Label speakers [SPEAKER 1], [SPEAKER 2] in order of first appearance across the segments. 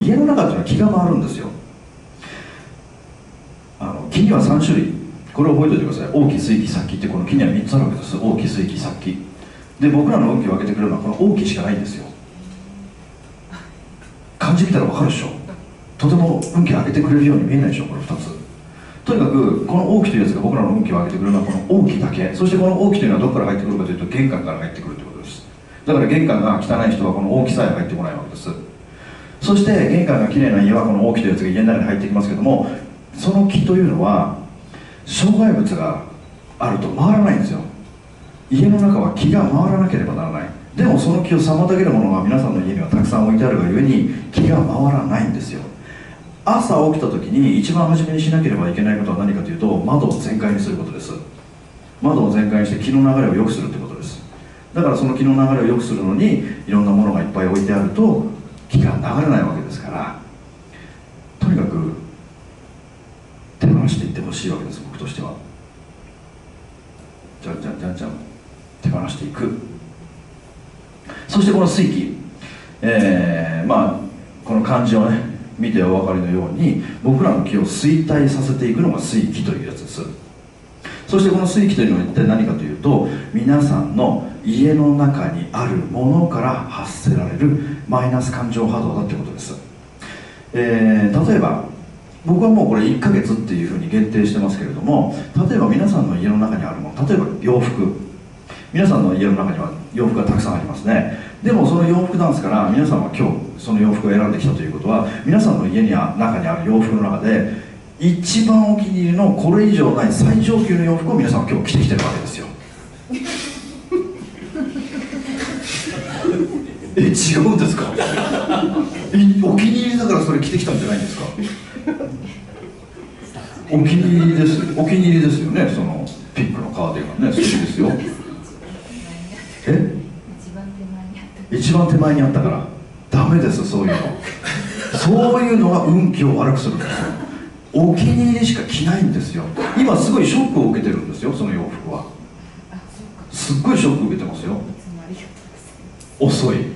[SPEAKER 1] 家の中っていうのは気が回るんですよ。気には3種類、これを覚えておいてください。王気、水気、殺気って、この気には3つあるわけです。王気、水気、殺気で、僕らの運気を分けてくれるのはこの王気しかないんですよ。漢字見たら分かるでしょ。とても運気を上げてくれるように見えないでしょ、この2つ。とにかくこの王気というやつが僕らの運気を上げてくれるのはこの王気だけ。そしてこの王気というのはどこから入ってくるかというと、玄関から入ってくるということです。だから玄関が汚い人はこの王気さえ入ってこないわけです。そして玄関がきれいな家はこの王気というやつが家の中に入ってきますけども、その気というのは障害物があると回らないんですよ。家の中は気が回らなければならない。でもその気を妨げるものが皆さんの家にはたくさん置いてあるがゆえに気が回らないんですよ。朝起きた時に一番初めにしなければいけないことは何かというと、窓を全開にすることです。窓を全開にして気の流れを良くするということです。だからその気の流れを良くするのにいろんなものがいっぱい置いてあると気が流れないわけですから、とにかく手放していってほしいわけです。僕としてはじゃんじゃんじゃんじゃん手放していく。そしてこの水気、この漢字をね見てお分かりのように、僕らの気を衰退させていくのが水気というやつです。そしてこの水気というのは一体何かというと、皆さんの家の中にあるものから発せられるマイナス感情波動だということです。例えば僕はもうこれ1ヶ月っていうふうに限定してますけれども、例えば皆さんの家の中にあるもの、例えば洋服、皆さんの家の中には洋服がたくさんありますね。でもその洋服ダンスから皆さんは今日その洋服を選んできたということは、皆さんの家には中にある洋服の中で一番お気に入りのこれ以上ない最上級の洋服を皆さんは今日着てきてるわけですよ。違うんですか？お気に入りだからそれ着てきたんじゃないんですか？お気に入りです。お気に入りですよね。そのピンクのカーディガンね、素敵ですよ。一番手前にあったからダメです。そういうのそういうのは運気を悪くするんですよ。お気に入りしか着ないんですよ。今すごいショックを受けてるんですよ。その洋服はすっごいショックを受けてますよ。遅い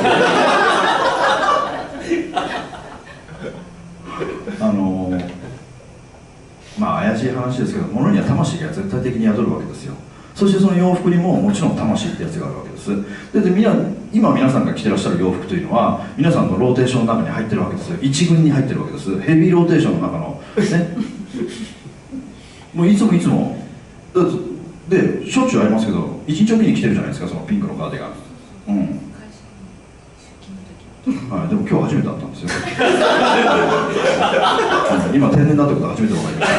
[SPEAKER 1] 怪しい話ですけど、物には魂が絶対的に宿るわけですよ。そしてその洋服にももちろん魂ってやつがあるわけです。で今皆さんが着てらっしゃる洋服というのは皆さんのローテーションの中に入ってるわけですよ。一軍に入ってるわけです。ヘビーローテーションの中のねもういつもでしょっちゅうありますけど、一日おきに着てるじゃないですか、そのピンクのカーディガン。はい、でも今日初めて会ったんですよ今天然だってことは初めて分かりま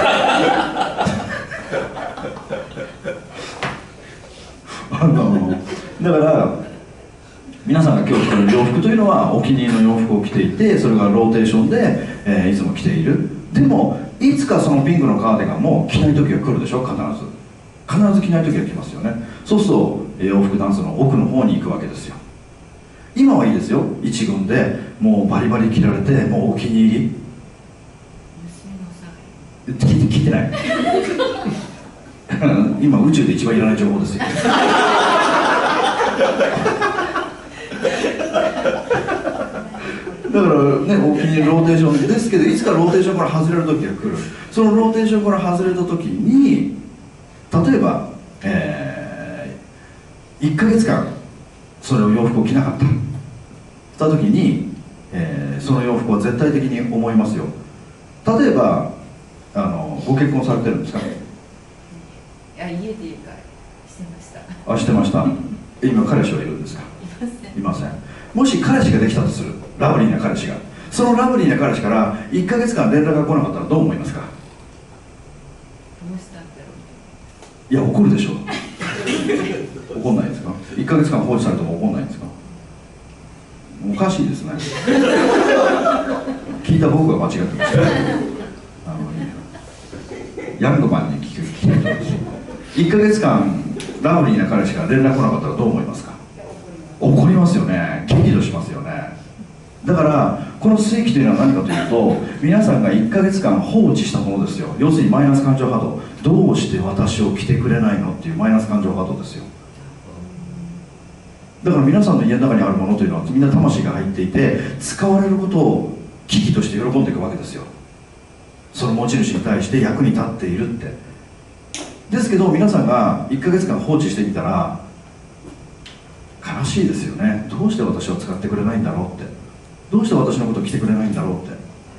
[SPEAKER 1] しただから皆さんが今日着てる洋服というのはお気に入りの洋服を着ていて、それがローテーションで、いつも着ている。でもいつかそのピンクのカーディガンも着ない時が来るでしょ。必ず着ない時が来ますよね。そうすると洋服ダンスの奥の方に行くわけですよ。今はいいですよ。一軍でもうバリバリ着られて、もうお気に入り聞いてない今宇宙で一番いらない情報ですよだからね、お気に入りローテーションですけど、いつかローテーションから外れる時が来る。そのローテーションから外れた時に、例えば、1ヶ月間それを洋服を着なかった時に、その洋服は絶対的に思いますよ。例えばご結婚されてるんですか？い
[SPEAKER 2] や、家でいうかしてました。
[SPEAKER 1] してました。今彼氏はいるんですか？いません。もし彼氏ができたとする、ラブリーな彼氏が、そのラブリーな彼氏から1ヶ月間連絡が来なかったらどう思いますか？
[SPEAKER 2] どうしたんだろ
[SPEAKER 1] う。いや、怒るでしょ怒んないですか？1ヶ月間放置されても怒んないんですか？おかしいですね聞いた僕が間違ってましたヤングマンに聞きたいと思います。1ヶ月間ラブリーな彼氏から連絡来なかったらどう思いますか？怒りますよね。激怒しますよね。だからこの水気というのは何かというと、皆さんが1ヶ月間放置したものですよ。要するにマイナス感情波動。どうして私を着てくれないのっていうマイナス感情波動ですよ。だから皆さんの家の中にあるものというのはみんな魂が入っていて、使われることをきとして喜んでいくわけですよ。その持ち主に対して役に立っているって。ですけど皆さんが1ヶ月間放置してみたら悲しいですよね。どうして私を使ってくれないんだろうって、どうして私のことを来てくれないんだろうって。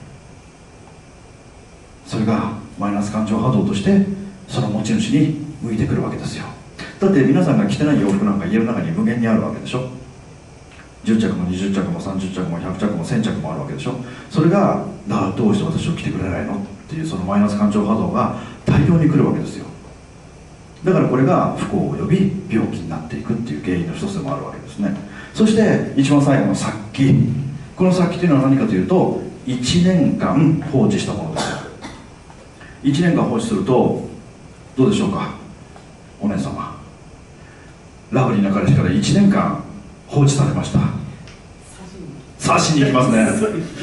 [SPEAKER 1] それがマイナス感情波動としてその持ち主に向いてくるわけですよ。だって皆さんが着てない洋服なんか家の中に無限にあるわけでしょ。10着も20着も30着も100着も1000着もあるわけでしょ。それがどうして私を着てくれないのっていうそのマイナス感情波動が大量に来るわけですよ。だからこれが不幸を呼び病気になっていくっていう原因の一つでもあるわけですね。そして一番最後の殺気、この殺気というのは何かというと1年間放置したものですよ。1年間放置するとどうでしょうか、お姉様。ラブリーな彼氏から1年間放置されました。刺しに行きますね。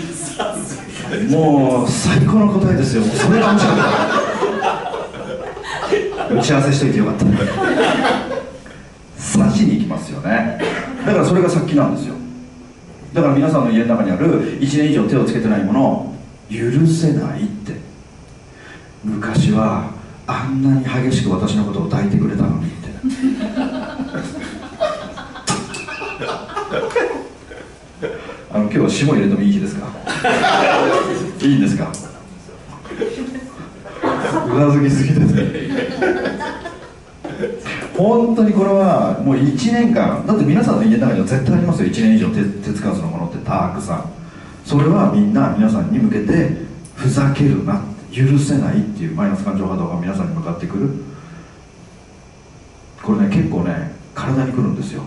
[SPEAKER 1] もう最高の答えですよ。それが面白かった。打ち合わせしといてよかった。刺しに行きますよね。だからそれが殺気なんですよ。だから皆さんの家の中にある1年以上手をつけてないものを許せないって。昔はあんなに激しく私のことを抱いてくれたのにって今日は霜入れてもいい日ですか？いいんですか？うなずきすぎてて本当にこれはもう1年間、だって皆さんの家の中には絶対ありますよ。1年以上手つかずのものってたくさん。それはみんな皆さんに向けてふざけるな、許せないっていうマイナス感情波動が皆さんに向かってくる。これね、結構ね体にくるんですよ。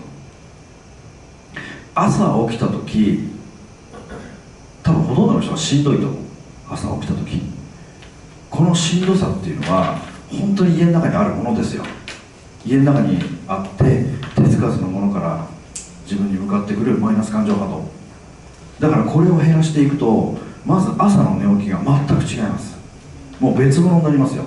[SPEAKER 1] 朝起きた時、多分ほとんどの人はしんどいと思う。朝起きた時、このしんどさっていうのは本当に家の中にあるものですよ。家の中にあって手つかずのものから自分に向かってくるマイナス感情波動だから、これを減らしていくとまず朝の寝起きが全く違います。もう別物になりますよ。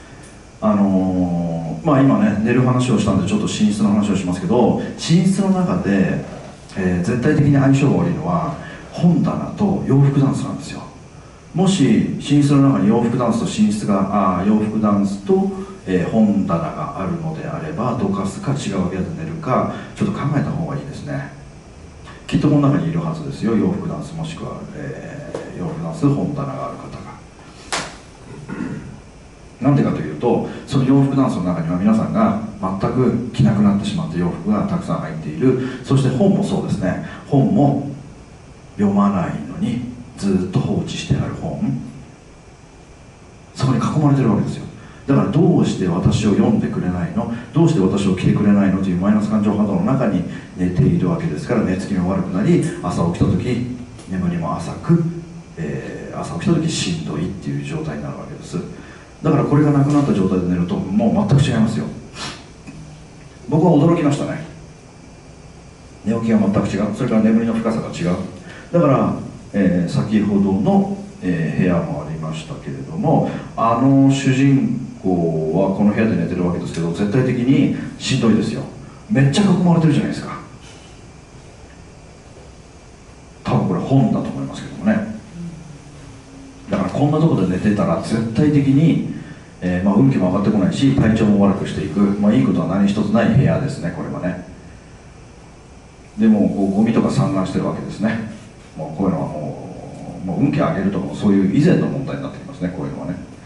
[SPEAKER 1] 今ね寝る話をしたんでちょっと寝室の話をしますけど、寝室の中で、絶対的に相性が悪いのは本棚と洋服ダンスなんですよ。もし寝室の中に洋服ダンスと寝室が洋服ダンスと、本棚があるのであれば、どかすか違う部屋で寝るかちょっと考えた方がいいですね。きっとこの中にいるはずですよ、洋服ダンスもしくは、洋服ダンス本棚がある方が。なんでかというと、その洋服ダンスの中には皆さんが全く着なくなってしまった洋服がたくさん入っている。そして本もそうですね。本も読まないのにずっと放置してある本、そこに囲まれてるわけですよ。だからどうして私を読んでくれないの、どうして私を着てくれないのというマイナス感情波動の中に寝ているわけですから、寝つきも悪くなり、朝起きた時眠りも浅く、朝起きた時しんどいっていう状態になるわけです。だからこれがなくなった状態で寝るともう全く違いますよ。僕は驚きましたね。寝起きが全く違う。それから眠りの深さが違う。だから、先ほどの、部屋もありましたけれども、主人公はこの部屋で寝てるわけですけど、絶対的にしんどいですよ。めっちゃ囲まれてるじゃないですか。多分これ本だと思いますけどもね。だからこんなところで寝てたら絶対的に、運気も上がってこないし、体調も悪くしていく、いいことは何一つない部屋ですね、これはね。でもこうゴミとか散乱してるわけですね。もうこういうのはもう運気上げるとかそういう以前の問題になってきますね、こういうのはね。